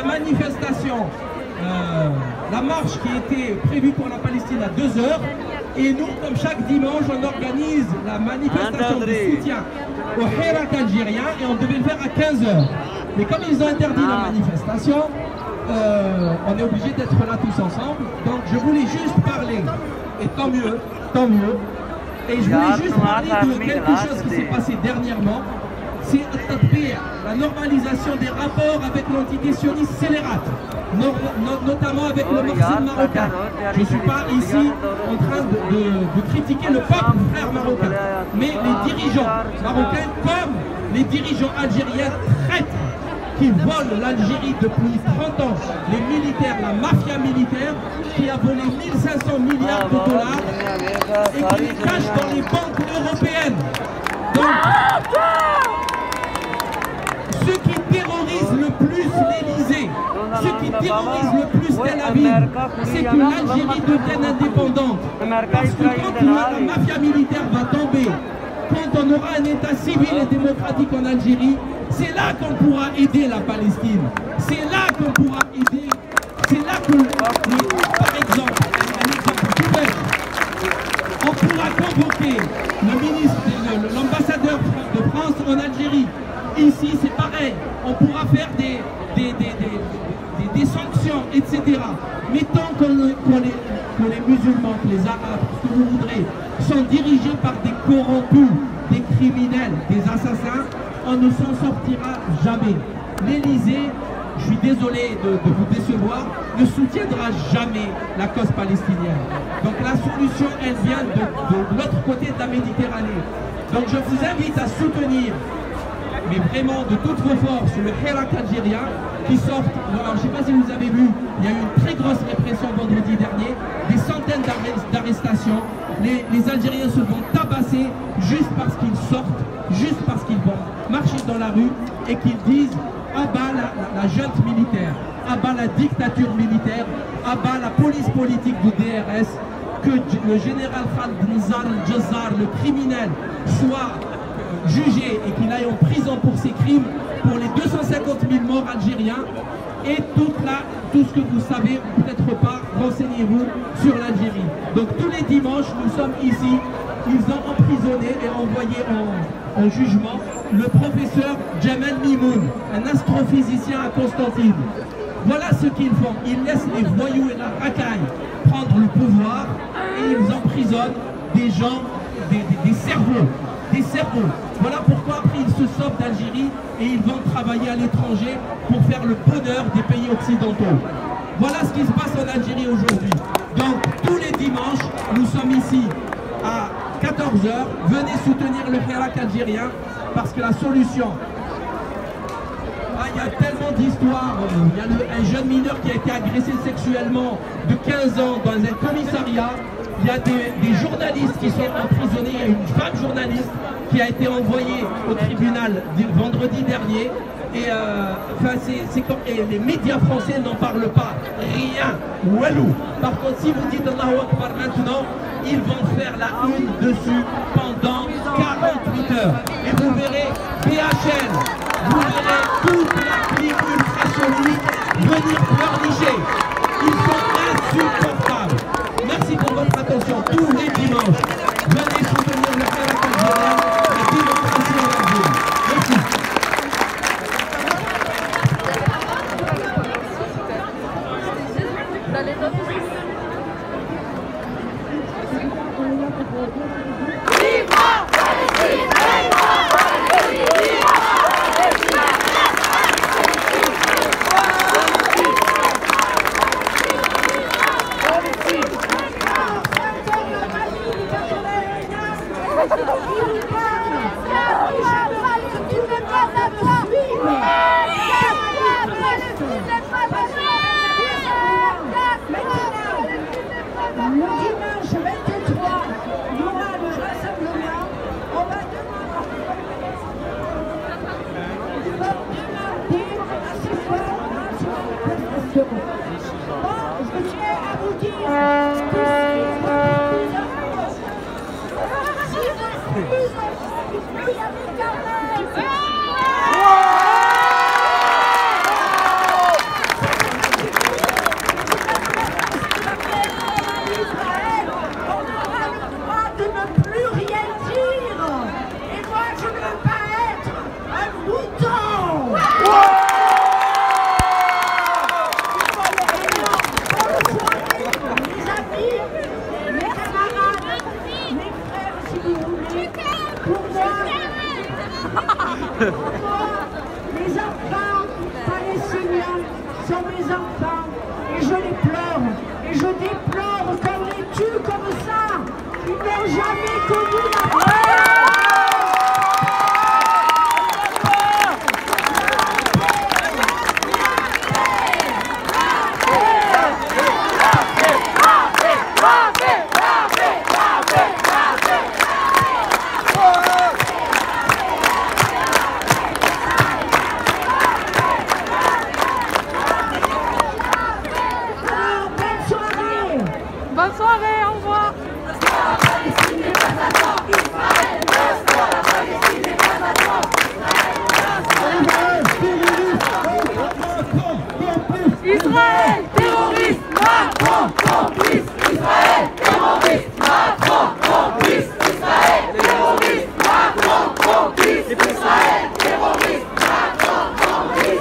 manifestation, la marche qui était prévue pour la Palestine à 2 heures. Et nous, comme chaque dimanche, on organise la manifestation de soutien au Hirak algérien et on devait le faire à 15 heures. Mais comme ils ont interdit la manifestation, on est obligé d'être là tous ensemble. Donc je voulais juste parler, et tant mieux, et je voulais juste parler de quelque chose qui s'est passé dernièrement. C'est la normalisation des rapports avec l'entité sioniste scélérate, notamment avec le marxisme marocain. Je ne suis pas ici en train de critiquer le peuple frère marocain, mais les dirigeants marocains comme les dirigeants algériens traîtres qui volent l'Algérie depuis 30 ans, les militaires, la mafia militaire qui a volé 1500 milliards de dollars et qui les cache dans les banques européennes. Donc, ceux qui terrorisent le plus l'Elysée, ceux qui terrorisent le plus Tel Aviv, c'est que l'Algérie devienne indépendante. Parce que quand la mafia militaire va tomber, quand on aura un État civil et démocratique en Algérie, c'est là qu'on pourra aider la Palestine. C'est là qu'on pourra aider. C'est là que, par exemple, un exemple tout bête, on pourra convoquer l'ambassadeur de France en Algérie. Ici, c'est pareil. On pourra faire des sanctions, etc. Mais tant que les musulmans, que les arabes, ce que vous voudrez, sont dirigés par des corrompus, des criminels, des assassins, on ne s'en sortira jamais. L'Élysée, je suis désolé de vous décevoir, ne soutiendra jamais la cause palestinienne. Donc la solution, elle vient de l'autre côté de la Méditerranée. Donc je vous invite à soutenir, mais vraiment de toutes vos forces, le Hirak algérien qui sort. Alors, je ne sais pas si vous avez vu, il y a eu une très grosse répression vendredi dernier, des centaines d'arrestations. Les Algériens se font tabasser juste parce qu'ils sortent, juste parce qu'ils vont marcher dans la rue et qu'ils disent à bas la junte militaire, à bas la dictature militaire, à bas la police politique du DRS, que le général Khaled Nizar al-Jazzar, le criminel, soit jugé et qu'il aille en prison pour ses crimes, pour les 250 000 morts algériens et tout ce que vous savez, peut-être pas, renseignez-vous sur l'Algérie. Donc tous les dimanches, nous sommes ici, ils ont emprisonné et envoyé en jugement le professeur Jamal Mimoun, un astrophysicien à Constantine. Voilà ce qu'ils font, ils laissent les voyous et la racaille prendre le pouvoir et ils emprisonnent des gens, des cerveaux. Des cerveaux. Voilà pourquoi après ils se sauvent d'Algérie et ils vont travailler à l'étranger pour faire le bonheur des pays occidentaux. Voilà ce qui se passe en Algérie aujourd'hui. Donc tous les dimanches, nous sommes ici à 14 h. Venez soutenir le Hirak algérien parce que la solution... il y a tellement d'histoires. Il y a un jeune mineur qui a été agressé sexuellement de 15 ans dans un commissariat. Il y a des journalistes qui sont emprisonnés. Il y a une femme journaliste qui a été envoyée au tribunal vendredi dernier. Et, et les médias français n'en parlent pas. Rien. Walou. Par contre, si vous dites Allahu Akbar maintenant, ils vont faire la une dessus pendant 48 heures. Et vous verrez BHL, vous verrez toute la clique ultra-sioniste venir pleurnicher. Ils sont insupportables. Merci pour votre attention tous les dimanches. Venez soutenir le Hirak algérien, la démocratie en Algérie. Merci. sont mes enfants et je les pleure. Et je déplore qu'on les tue comme ça. Ils n'ont jamais connu la paix. Bonne soirée, au revoir. Israël, terroriste, Macron, complice. Israël, terroriste, Macron, complice. Israël, terroriste, Macron, complice. Israël, terroriste, Macron, complice.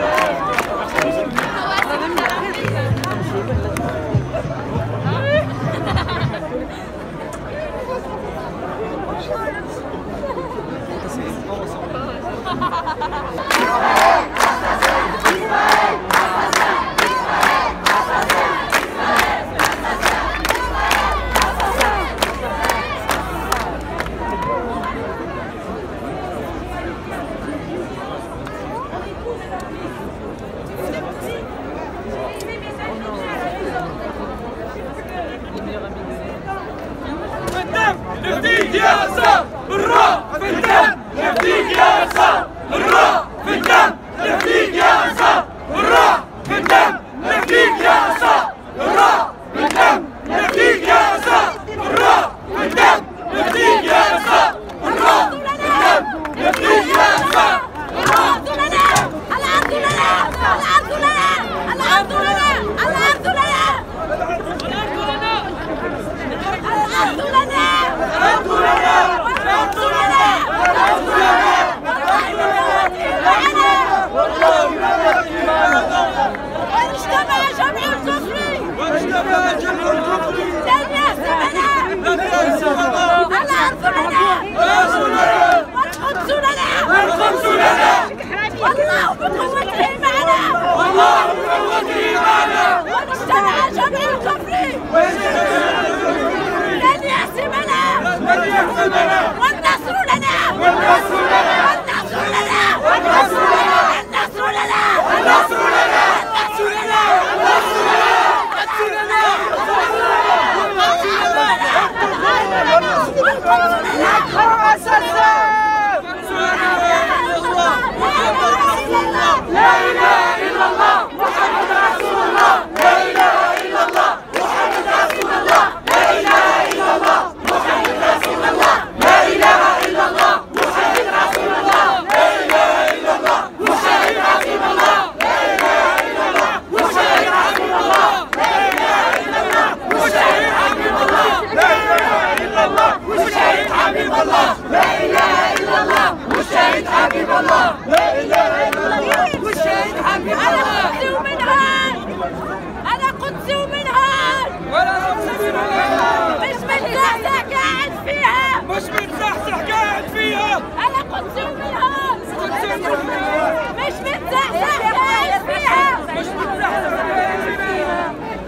نفديك يا عصام بالروح في الدم نفديك يا عصام بالروح في الدم نفديك يا عصام بالروح في الدم نفديك يا عصام بالروح في الدم نفديك يا عصام بالروح في الدم نفديك يا عصام بالروح في الدم نفديك يا عصام الأرض لنا الأرض لنا الأرض لنا الأرض لنا الأرض لنا الأرض لنا واجتمع جميع الكفر لن يحسبنا الأرض لنا والقدس لنا والله بقوته معنا واجتمع جميع الكفر لن يحسبنا والنصر لنا والنصر لنا والنصر لنا والنصر لنا النصر لنا النصر لنا النصر لنا النصر لنا لا إله إلا الله محمد رسول الله لا إله إلا الله محمد رسول الله لا إله إلا الله محمد رسول الله لا إله إلا الله محمد رسول الله لا إله إلا الله محمد رسول الله لا إله إلا الله محمد رسول الله لا إله إلا الله محمد حبيب الله لا إله إلا الله مشاهد حبيب الله لا إله إلا الله مشاهد حبيب الله لا إله إلا الله مشاهد حبيب الله أنا قدسي ومنهار ولا قدسي منهار مش متزحزح قاعد فيها مش متزحزح قاعد فيها أنا قدسي ومنهار قدسي منهار مش متزحزح قاعد فيها مش متزحزح قاعد فيها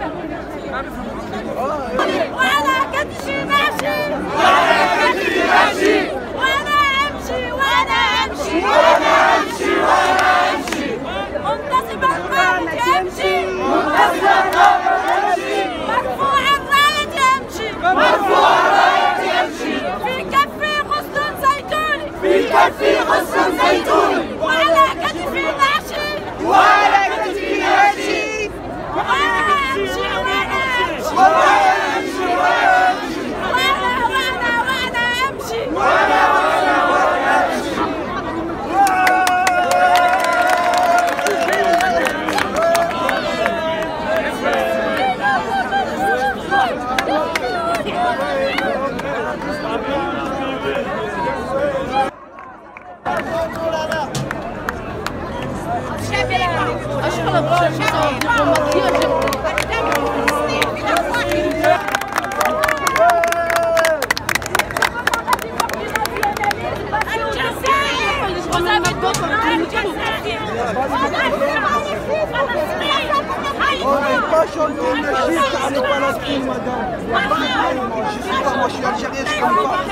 وأنا كدشي ماشي وأنا كدشي ماشي وأنا أمشي وأنا أمشي وأنا أمشي وأنا أمشي منتصب القامة أمشي منتصب القامة أمشي مرفوع الراية أمشي مرفوع الراية أمشي في كفي غصن زيتوني في كفي غصن زيتوني وعلى كتفي ماشي وعلى كتفي ماشي وأنا أمشي وأنا أمشي وأنا أمشي وأنا أمشي وأنا أمشي وأنا أمشي Vous avez d'autres chanter une juste à la Palestine, madame. Moi, je suis algérien, je comprends pas.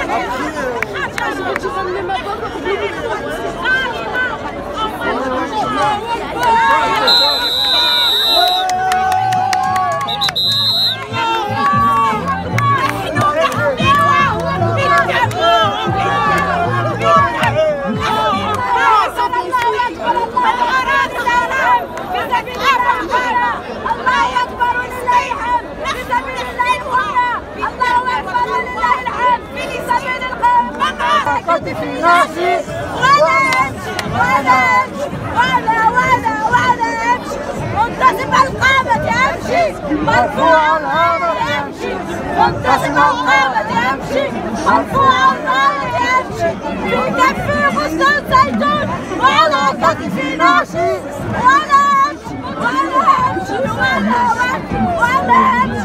منتصب القامة يمشي مرفوع الهامة يمشي منتصب القامة يمشي مرفوع الهامة يمشي في كفي غصن زيتون وعلى كتفي ناشي ولا امشي ولا امشي ولا امشي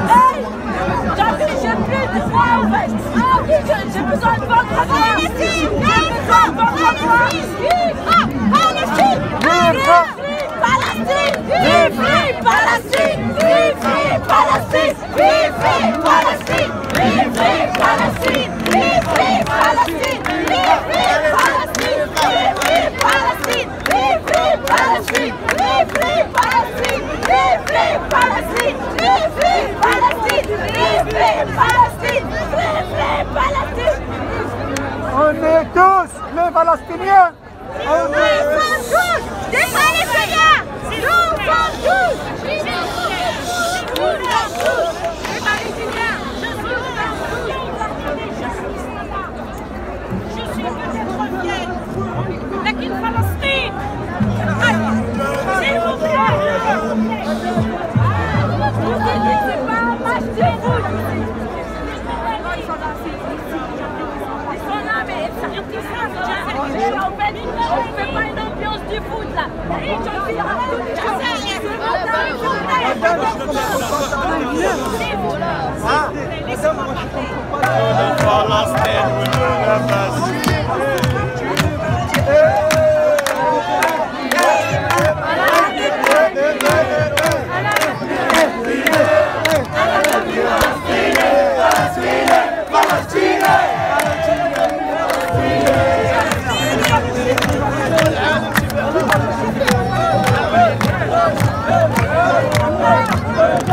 j'ai plus de foi en fait. Ah oui, j'ai besoin de votre voix. Palestine, vive Palestine, vive Palestine, vive Palestine, vive Palestine, vive Palestine, vive Palestine, vive Palestine, vive Palestine, vive Palestine, vive Palestine, vive Palestine, vive Palestine, vive Palestine, vive Palestine, vive Palestine, vive Palestine. On est tous les Palestiniens. Nous sommes tous des Palestiniens. Nous sommes tous. Nous sommes tous des Palestiniens. Je suis peut-être vieille, mais qu'il Palestine. S'il vous plaît. Vous dites que c'est pas un match de foot. Ils sont là, mais ça en fait, on fait pas une ambiance du foot là. Palestine.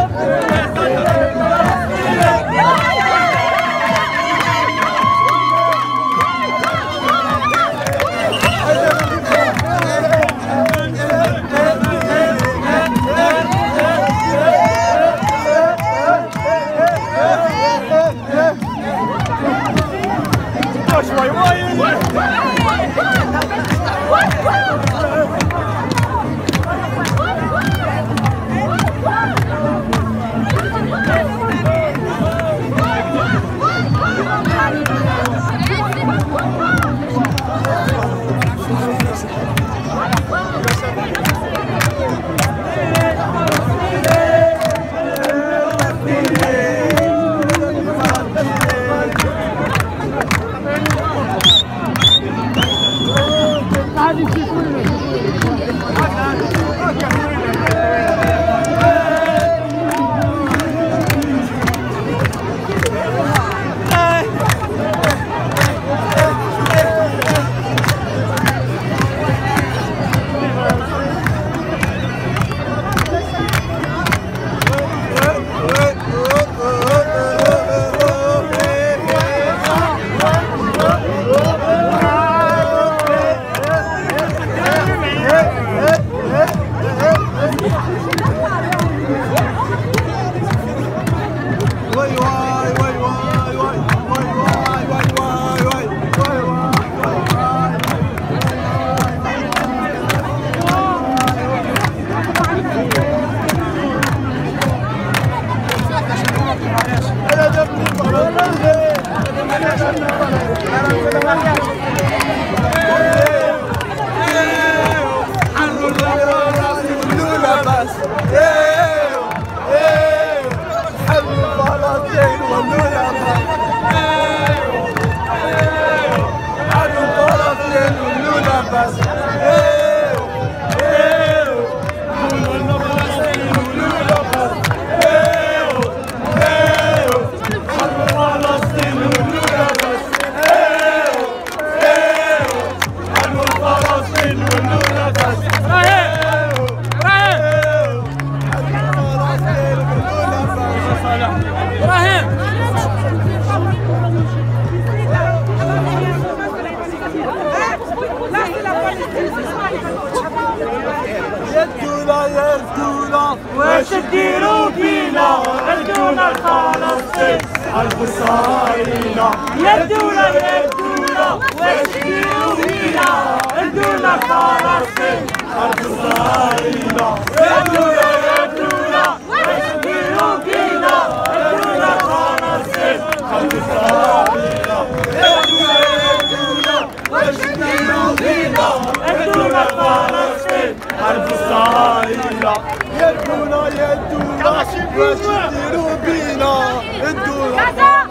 الدولة واش ديروا بينا ردونا لفلسطين حرب الصهاينة يا الدولة يا الدولة واش ديروا بينا ردونا لفلسطين حرب الصهاينة يا الدولة يا الدولة واش ديروا بينا ردونا لفلسطين حرب الصهاينة يا الدولة يا الدولة واش ديروا بينا ردونا لفلسطين حرب الصهاينة يا الدولة يا الدولة واش ديروا بينا الدولة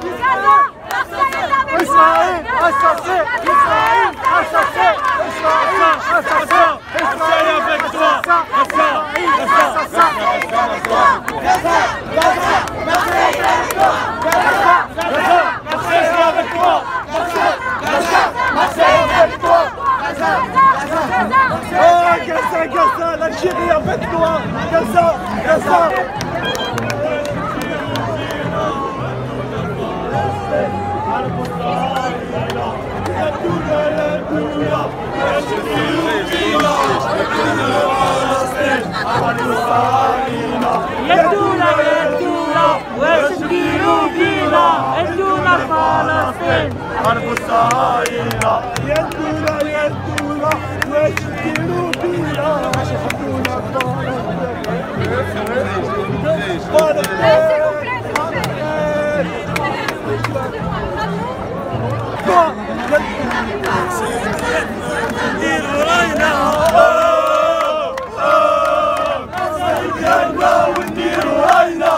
إسرائيل assassée Israël assassé Israël assassé Israël avec toi Gaza, l'Algérie avec toi Gaza, Gaza يدونا واش ديروا بينا ادونا فلسطين حرب الصهاينة يدونا واش ديروا بينا ديروا راينا ونديروا راينا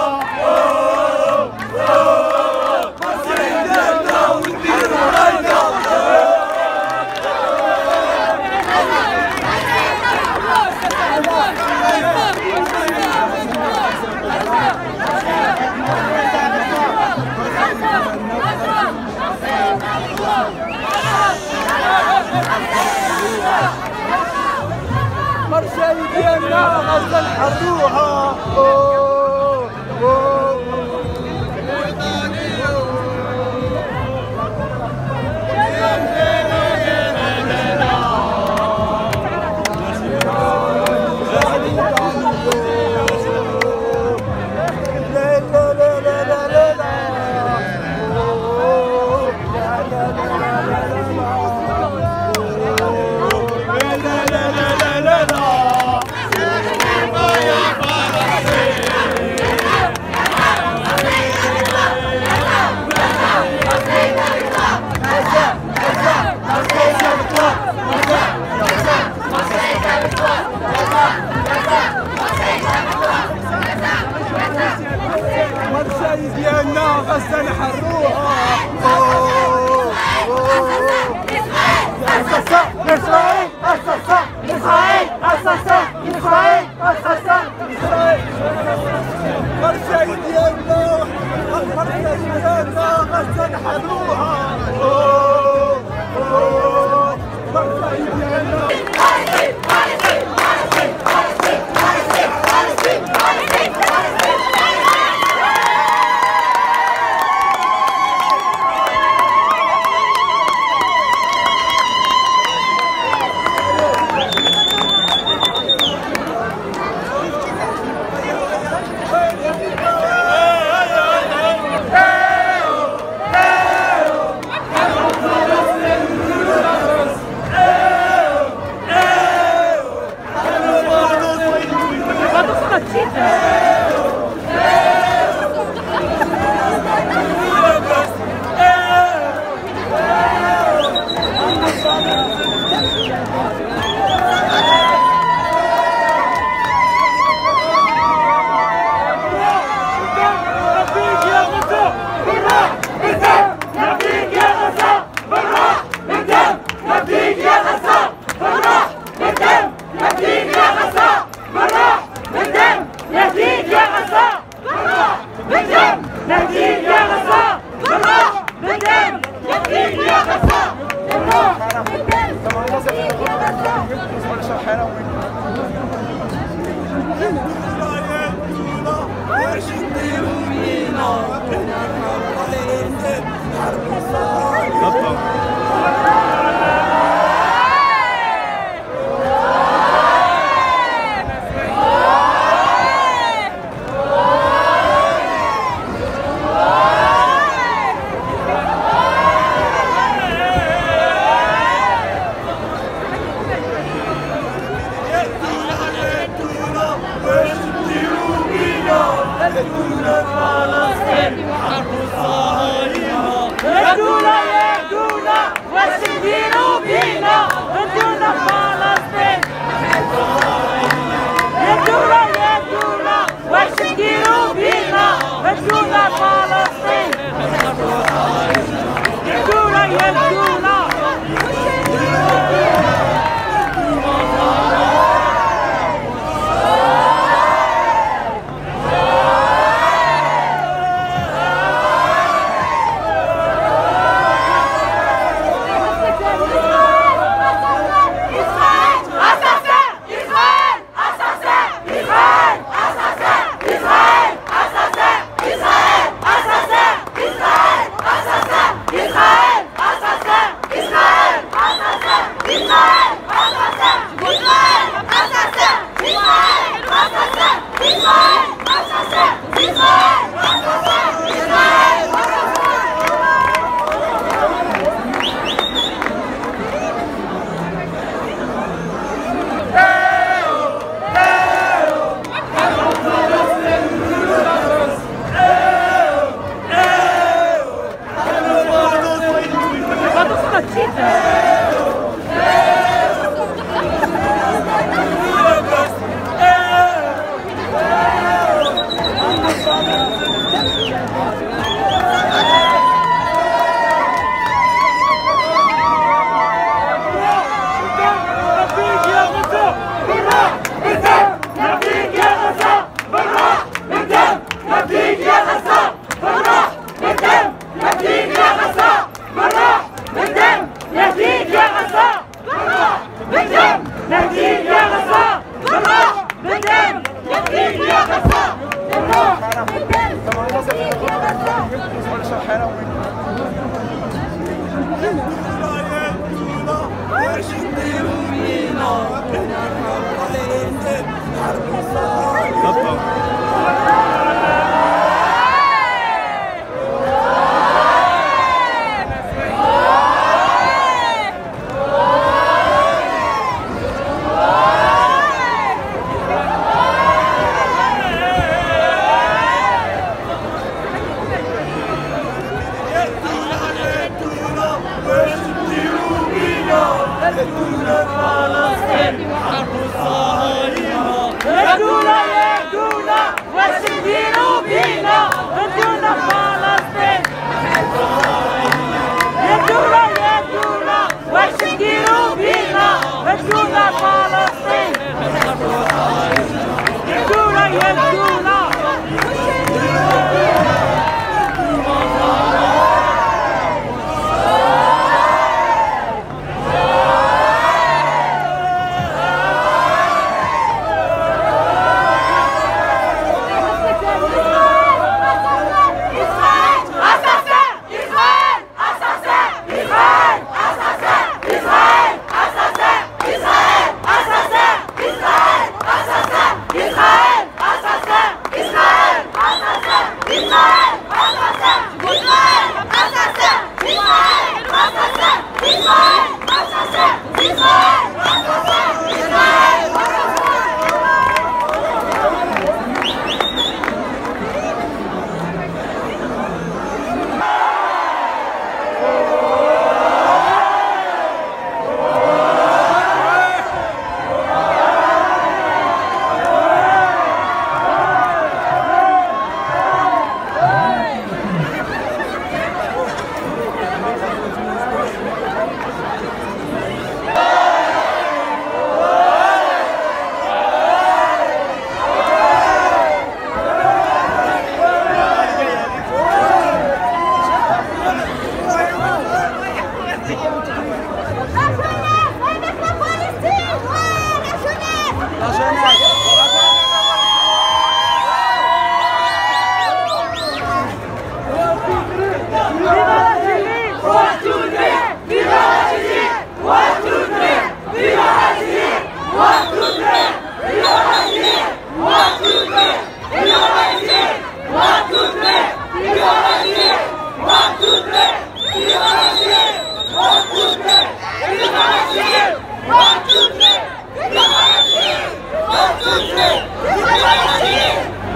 مرسي ديالنا غزة نحروها مرسي ديالنا غزة نحروها إسرائيل أساسا إسرائيل أساسا إسرائيل أساسا مرسي ديالنا غزة نحروها مرسي ديالنا يا حرب الصهاينة يدونا واش نديرو بينا يدونا فلسطين يدونا واش نديرو بينا يدونا فلسطين يدونا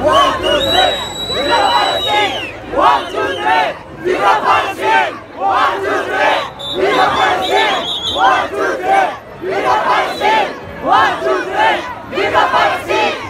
One, two, three. Viva Palestine. One, two, three. Viva Palestine. One, two, three. Viva Palestine. One, two, three. Viva Palestine. One, two, three. Viva Palestine.